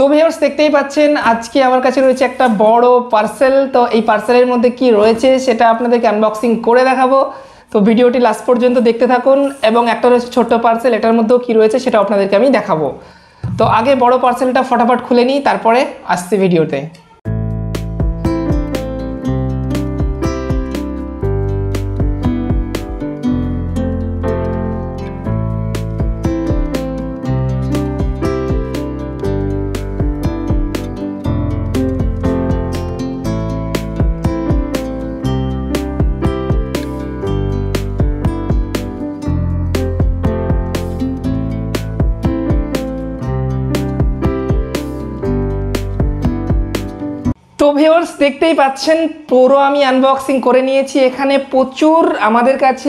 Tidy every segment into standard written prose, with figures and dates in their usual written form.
Viewers দেখতেই পাচ্ছেন আজকে আমার কাছে রয়েছে একটা বড় পার্সেল। তো এই পার্সেলের মধ্যে কি রয়েছে সেটা আপনাদেরকে আনবক্সিং করে দেখাবো। তো ভিডিওটি লাস্ট পর্যন্ত দেখতে থাকুন। এবং একটা রয়েছে ছোট্ট পার্সেল, এটার মধ্যেও কি রয়েছে সেটা আপনাদেরকে আমি দেখাবো। তো আগে বড় পার্সেলটা ফটাফট খুলে নিই, তারপরে আসছি ভিডিওতে। তো ভিউয়ার্স দেখতেই পাচ্ছেন পুরো আমি আনবক্সিং করে নিয়েছি। এখানে প্রচুর আমাদের কাছে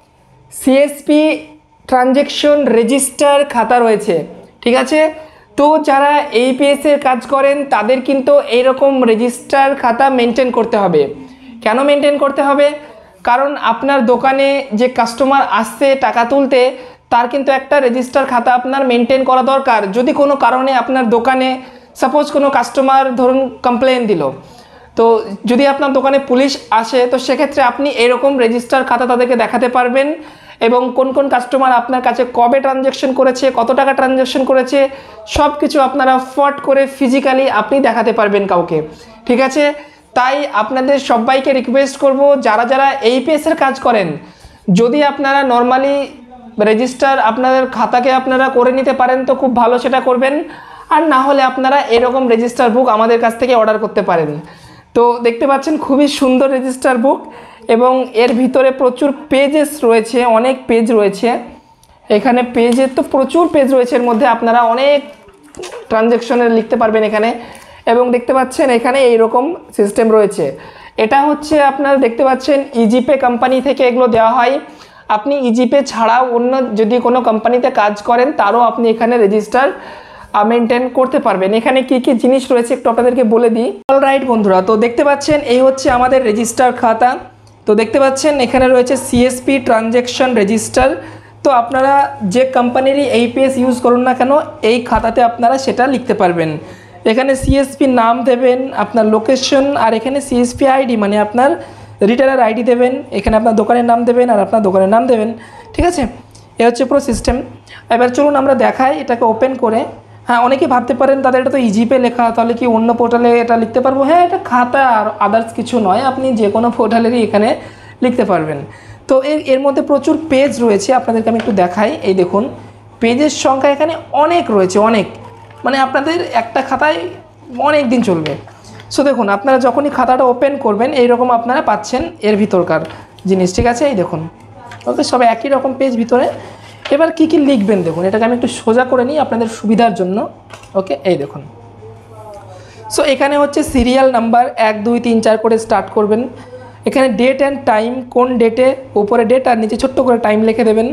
সিএসপি ট্রানজ্যাকশন রেজিস্টার খাতা রয়েছে, ঠিক আছে। তো যারা এইপিএস এর কাজ করেন তাদের কিন্তু এইরকম রেজিস্টার খাতা মেনটেন করতে হবে। কেন মেনটেন করতে হবে? কারণ আপনার দোকানে যে কাস্টমার আসছে টাকা তুলতে, তার কিন্তু একটা রেজিস্টার খাতা আপনার মেনটেন করা দরকার। যদি কোনো কারণে আপনার দোকানে সাপোজ কোনো কাস্টমার ধরুন কমপ্লেন দিল, তো যদি আপনার দোকানে পুলিশ আসে তো সেক্ষেত্রে আপনি এরকম রেজিস্টার খাতা তাদেরকে দেখাতে পারবেন। এবং কোন কোন কাস্টমার আপনার কাছে কবে ট্রানজ্যাকশন করেছে, কত টাকা ট্রানজ্যাকশন করেছে, সব কিছু আপনারা ফট করে ফিজিক্যালি আপনি দেখাতে পারবেন কাউকে, ঠিক আছে। তাই আপনাদের সবাইকে রিকোয়েস্ট করব, যারা যারা এইপিএস এর কাজ করেন, যদি আপনারা নর্মালি রেজিস্টার আপনাদের খাতাকে আপনারা করে নিতে পারেন তো খুব ভালো, সেটা করবেন। আর না হলে আপনারা এরকম রেজিস্টার বুক আমাদের কাছ থেকে অর্ডার করতে পারেন। তো দেখতে পাচ্ছেন খুবই সুন্দর রেজিস্টার বুক, এবং এর ভিতরে প্রচুর পেজেস রয়েছে, অনেক পেজ রয়েছে। এখানে পেজের তো প্রচুর পেজ রয়েছে, এর মধ্যে আপনারা অনেক ট্রানজ্যাকশনের লিখতে পারবেন এখানে। এবং দেখতে পাচ্ছেন এখানে এইরকম সিস্টেম রয়েছে। এটা হচ্ছে আপনারা দেখতে পাচ্ছেন ইজিপে কোম্পানি থেকে এগুলো দেওয়া হয়। আপনি ইজিপে ছাড়াও অন্য যদি কোনো কোম্পানিতে কাজ করেন তারও আপনি এখানে রেজিস্টার মেনটেন করতে পারবেন। এখানে কি কি জিনিস রয়েছে একটু আপনাদেরকে বলে দিই। অলরাইট বন্ধুরা, তো দেখতে পাচ্ছেন এই হচ্ছে আমাদের রেজিস্টার খাতা। তো দেখতে পাচ্ছেন এখানে রয়েছে সিএসপি ট্রানজ্যাকশন রেজিস্টার। তো আপনারা যে কোম্পানিরই এইপিএস ইউজ করুন না কেন, এই খাতাতে আপনারা সেটা লিখতে পারবেন। এখানে সিএসপি নাম দেবেন, আপনার লোকেশন, আর এখানে সিএসপি আইডি মানে আপনার রিটেলার আইডি দেবেন। এখানে আপনার দোকানের নাম দেবেন আর আপনার দোকানের নাম দেবেন, ঠিক আছে। এ হচ্ছে পুরো সিস্টেম। এবার চলুন আমরা দেখাই এটাকে ওপেন করে। হ্যাঁ, অনেকে ভাবতে পারেন তাদের এটা তো ইজিপে লেখা, তাহলে কি অন্য পোর্টালে এটা লিখতে পারবো? হ্যাঁ, এটা খাতা আর আদার্স কিছু নয়, আপনি যে কোনো পোর্টালেরই এখানে লিখতে পারবেন। তো এর মধ্যে প্রচুর পেজ রয়েছে, আপনাদেরকে আমি একটু দেখাই। এই দেখুন পেজের সংখ্যা এখানে অনেক রয়েছে, অনেক, মানে আপনাদের একটা খাতায় অনেক দিন চলবে। সো দেখুন আপনারা যখনই খাতাটা ওপেন করবেন এইরকম আপনারা পাচ্ছেন এর ভিতরকার জিনিস, ঠিক আছে। এই দেখুন ওকে, সব একই রকম পেজ ভিতরে। এবার কি কি লিখবেন দেখুন, এটাকে আমি একটু সোজা করে নিই আপনাদের সুবিধার জন্য। ওকে, এই দেখুন। সো এখানে হচ্ছে সিরিয়াল নাম্বার 1 2 3 4 করে স্টার্ট করবেন। এখানে ডেট অ্যান্ড টাইম, কোন ডেটে, উপরে ডেট আর নিচে ছোট্ট করে টাইম লিখে দেবেন।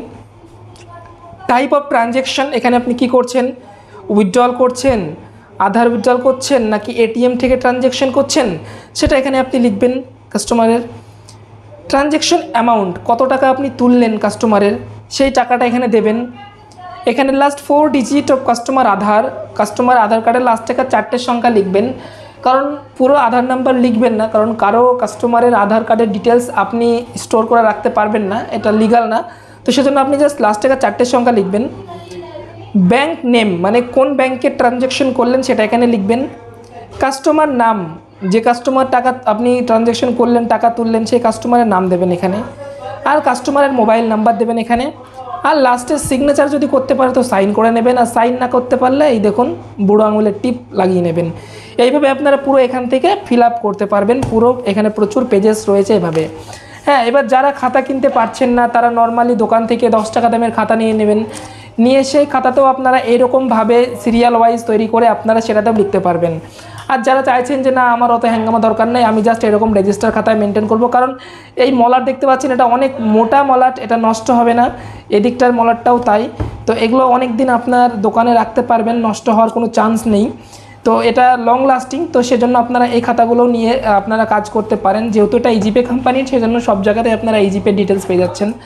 টাইপ অফ ট্রানজ্যাকশন, এখানে আপনি কি করছেন, উইথড্রল করছেন, আধার উইথড্রল করছেন নাকি এটিএম থেকে ট্রানজ্যাকশন করছেন, সেটা এখানে আপনি লিখবেন। কাস্টমারের ট্রানজ্যাকশন অ্যামাউন্ট, কত টাকা আপনি তুললেন কাস্টমারের, সেই টাকাটা এখানে দেবেন। এখানে last 4 digit of customer Aadhaar কার্ডের লাস্ট থেকে 4টে সংখ্যা লিখবেন। কারণ পুরো আধার নাম্বার লিখবেন না, কারণ কারো কাস্টমারের আধার কার্ডের ডিটেলস আপনি স্টোর করে রাখতে পারবেন না, এটা লিগাল না। তো সেজন্য আপনি জাস্ট লাস্ট থেকে 4টে সংখ্যা লিখবেন। ব্যাঙ্ক নেম মানে কোন ব্যাংকে ট্রানজ্যাকশন করলেন সেটা এখানে লিখবেন। কাস্টমার নাম, যে কাস্টমার টাকা আপনি ট্রানজ্যাকশন করলেন, টাকা তুললেন, সেই কাস্টমারের নাম দেবেন এখানে। আর কাস্টমারের মোবাইল নাম্বার দেবেন এখানে। আর লাস্টের সিগনেচার যদি করতে পারে তো সাইন করে নেবেন, আর সাইন না করতে পারলে এই দেখুন বুড়ো আঙুলের টিপ লাগিয়ে নেবেন। এইভাবে আপনারা পুরো এখান থেকে ফিল আপ করতে পারবেন। পুরো এখানে প্রচুর পেজেস রয়েছে এভাবে। হ্যাঁ, এবার যারা খাতা কিনতে পারছেন না তারা নর্মালি দোকান থেকে 10 টাকা দামের খাতা নিয়ে নেবেন। নিয়ে সেই খাতাতেও আপনারা এইরকমভাবে সিরিয়াল ওয়াইজ তৈরি করে আপনারা সেটাতেও লিখতে পারবেন। আর যারা চাইছেন যে না আমার অত হ্যাঙ্গামা দরকার নেই, আমি জাস্ট এরকম রেজিস্টার খাতায় মেনটেন করব, কারণ এই মলাট দেখতে পাচ্ছেন এটা অনেক মোটা মলাট, এটা নষ্ট হবে না, এদিকটার মলাটটাও তাই। তো এগুলো অনেক দিন আপনার দোকানে রাখতে পারবেন, নষ্ট হওয়ার কোনো চান্স নেই। তো এটা লং লাস্টিং, তো সেজন্য আপনারা এই খাতাগুলো নিয়ে আপনারা কাজ করতে পারেন। যেহেতু এটা ইজিপে কোম্পানির, সেজন্য সব জায়গাতে আপনারা ইজিপে ডিটেলস পেয়ে যাচ্ছেন।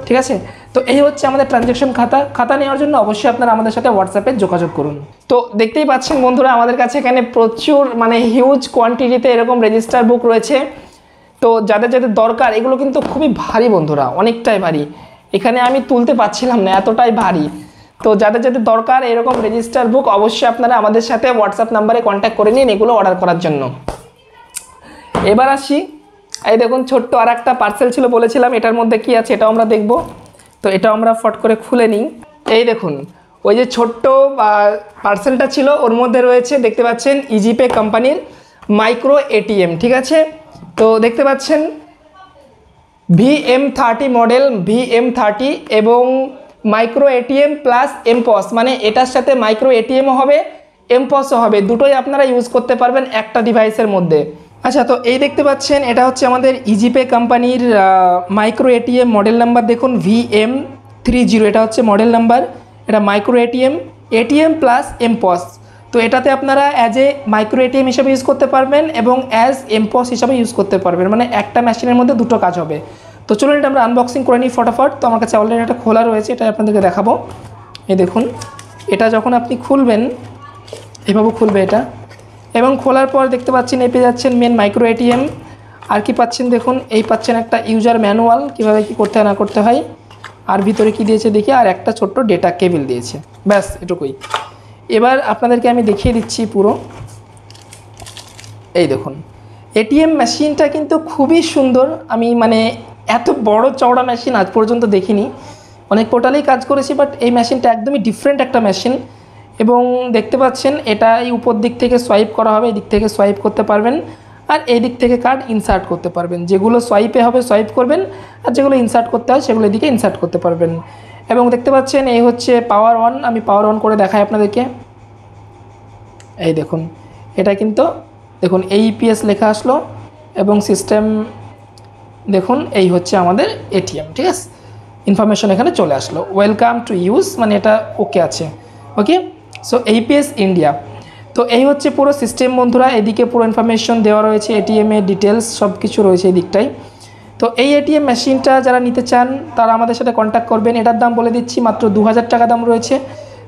ঠিক আছে। তো এই হচ্ছে আমাদের ট্রানজ্যাকশন খাতা নেওয়ার জন্য অবশ্যই আপনারা আমাদের সাথে হোয়াটসঅ্যাপে যোগাযোগ করুন। তো দেখতেই পাচ্ছেন বন্ধুরা, আমাদের কাছে এখানে প্রচুর মানে হিউজ কোয়ান্টিটিতে এরকম রেজিস্টার বুক রয়েছে। তো যাদের যাদের দরকার, এগুলো কিন্তু খুবই ভারী বন্ধুরা, অনেকটাই ভারী, এখানে আমি তুলতে পারছিলাম না, এতটাই ভারী। তো যাদের যাদের দরকার এরকম রেজিস্টার বুক, অবশ্যই আপনারা আমাদের সাথে হোয়াটসঅ্যাপ নাম্বারে কন্ট্যাক্ট করে নিন এগুলো অর্ডার করার জন্য। এবার আসি, এই দেখুন ছোট্ট আর একটা পার্সেল ছিল, বলেছিলাম এটার মধ্যে কি আছে এটাও আমরা দেখব। তো এটাও আমরা ফট করে খুলে নিই। এই দেখুন ওই যে ছোট্ট পার্সেলটা ছিল, ওর মধ্যে রয়েছে দেখতে পাচ্ছেন ইজিপে কোম্পানির মাইক্রো এটিএম। ঠিক আছে, তো দেখতে পাচ্ছেন VM30 মডেল, VM30 এবং মাইক্রো এটিএম প্লাস এমপস, মানে এটার সাথে মাইক্রো এটিএমও হবে, এমপসও হবে, দুটোই আপনারা ইউজ করতে পারবেন একটা ডিভাইসের মধ্যে। আচ্ছা, তো এই দেখতে পাচ্ছেন এটা হচ্ছে আমাদের ইজিপে কোম্পানির মাইক্রো এটিএম, মডেল নাম্বার দেখুন VM30, এটা হচ্ছে মডেল নাম্বার। এটা মাইক্রো এটিএম প্লাস এমপস। তো এটাতে আপনারা অ্যাজ এ মাইক্রো এটিএম হিসাবে ইউজ করতে পারবেন এবং অ্যাজ এমপস হিসাবে ইউজ করতে পারবেন, মানে একটা মেশিনের মধ্যে দুটো কাজ হবে। তো চলুন এটা আমরা আনবক্সিং করে নিই ফটাফট। তো আমার কাছে অলরেডি একটা খোলা রয়েছে, এটা আপনাদেরকে দেখাবো। এই দেখুন, এটা যখন আপনি খুলবেন এভাবে খুলবে এটা, এবং খোলার পর দেখতে পাচ্ছেন এই পেয়ে যাচ্ছেন মেন মাইক্রো এটিএম। আর কি পাচ্ছেন দেখুন, এই পাচ্ছেন একটা ইউজার ম্যানুয়াল, কীভাবে কী করতে হয় না করতে হয়, আর ভিতরে কি দিয়েছে দেখি, আর একটা ছোট্ট ডেটা কেবল দিয়েছে, ব্যাস এটুকুই। এবার আপনাদেরকে আমি দেখিয়ে দিচ্ছি পুরো। এই দেখুন এটিএম মেশিনটা কিন্তু খুবই সুন্দর, আমি মানে এত বড় চওড়া মেশিন আজ পর্যন্ত দেখিনি, অনেক পোর্টালেই কাজ করেছি, বাট এই মেশিনটা একদমই ডিফারেন্ট একটা মেশিন। এবং দেখতে পাচ্ছেন এটা এই উপর দিক থেকে সোয়াইপ করা হবে, এই দিক থেকে সোয়াইপ করতে পারবেন, আর এই দিক থেকে কার্ড ইনসার্ট করতে পারবেন, যেগুলো সোয়াইপে হবে সোয়াইপ করবেন, আর যেগুলো ইনসার্ট করতে হয় সেগুলো এদিকে ইনসার্ট করতে পারবেন। এবং দেখতে পাচ্ছেন এই হচ্ছে পাওয়ার অন, আমি পাওয়ার অন করে দেখাই আপনাদেরকে। এই দেখুন এটা কিন্তু দেখুন AEPS লেখা আসলো এবং সিস্টেম দেখুন, এই হচ্ছে আমাদের এটিএম। ঠিক আছে, ইনফরমেশন এখানে চলে আসলো, ওয়েলকাম টু ইউজ, মানে এটা ওকে আছে, ওকে। So AEPS India. তো এই হচ্ছে পুরো সিস্টেম বন্ধুরা, এদিকে পুরো ইনফরমেশন দেওয়া রয়েছে, এটিএমের ডিটেলস সব কিছু রয়েছে এই দিকটাই। তো এই এটিএম মেশিনটা যারা নিতে চান তারা আমাদের সাথে কন্ট্যাক্ট করবেন। এটার দাম বলে দিচ্ছি মাত্র 2000 টাকা দাম রয়েছে।